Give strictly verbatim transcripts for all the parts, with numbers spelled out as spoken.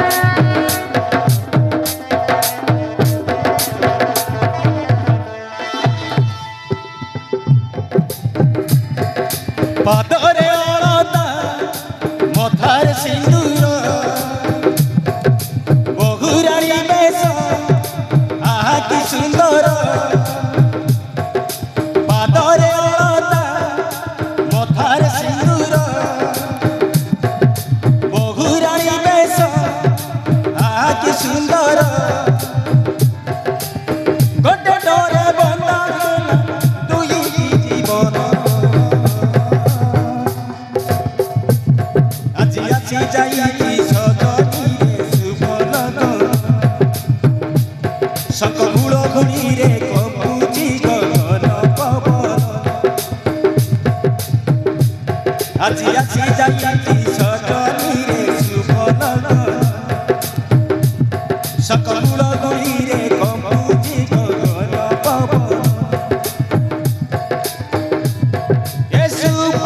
पादरे अलता मथार सिंदूर बहुरानी बेश आहा कि सुंदर पादरे अलता मथार सिंदूर बहुरानी बेश आहा कि सुंदर गोटे डोरे बंदा दुई जीवन आजी जाई सजनी सुबल सकूल घुड़ी रे कपूची गगन पवन आजी आजी जाई सजनी रे सुबल सकूल घुड़ी रे कपूची गगन पवन ए शुभ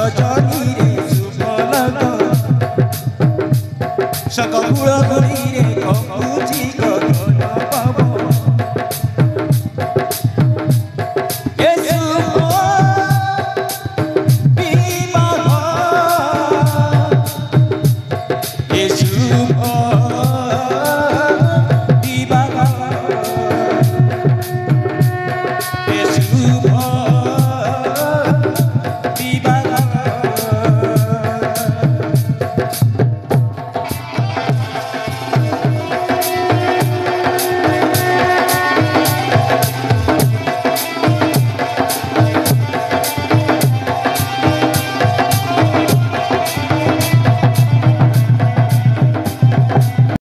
सकूल घुड़ी रे